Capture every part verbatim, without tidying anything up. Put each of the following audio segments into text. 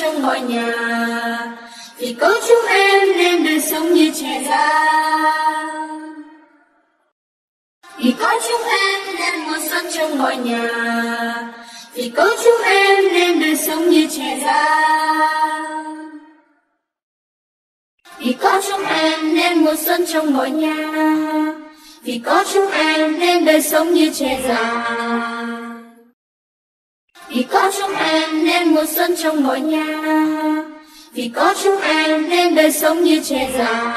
trong mọi nhà. Vì có chúng em nên đời sống như trẻ ra. Vì có chúng em nên mùa xuân trong mọi nhà. Vì có chúng em nên đời sống như trẻ ra. Vì có chúng em nên mùa xuân trong mọi nhà. Vì có chúng em nên đời sống như trẻ già. Vì có chúng em nên mùa xuân trong mọi nhà. Vì có chúng em nên đời sống như trẻ già.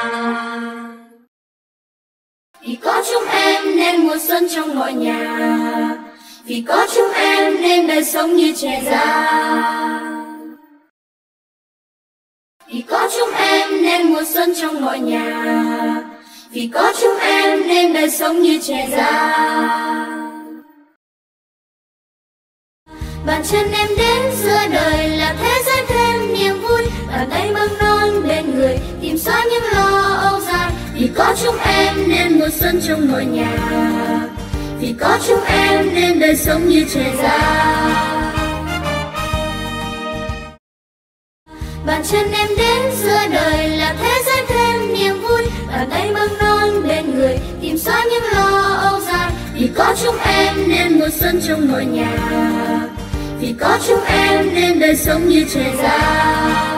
Vì có chúng em nên mùa xuân trong mọi nhà. Vì có chúng em nên đời sống như trẻ già. Vì có chúng em nên mùa xuân trong mọi nhà. Vì có chúng em nên đời sống như trẻ già. Bàn chân em đến giữa đời là thế giới thêm niềm vui. Bàn tay bâng non bên người tìm xóa những lo âu dài. Vì có chúng em nên mùa xuân trong mọi nhà. Vì có chúng em nên đời sống như trẻ già. Bàn chân em đến giữa đời là thế giới thêm niềm vui. Bàn tay bâng non bên người tìm xóa những lo âu dài. Vì có chúng em nên mùa xuân trong mọi nhà. Vì có chúng em nên đời sống như trẻ già.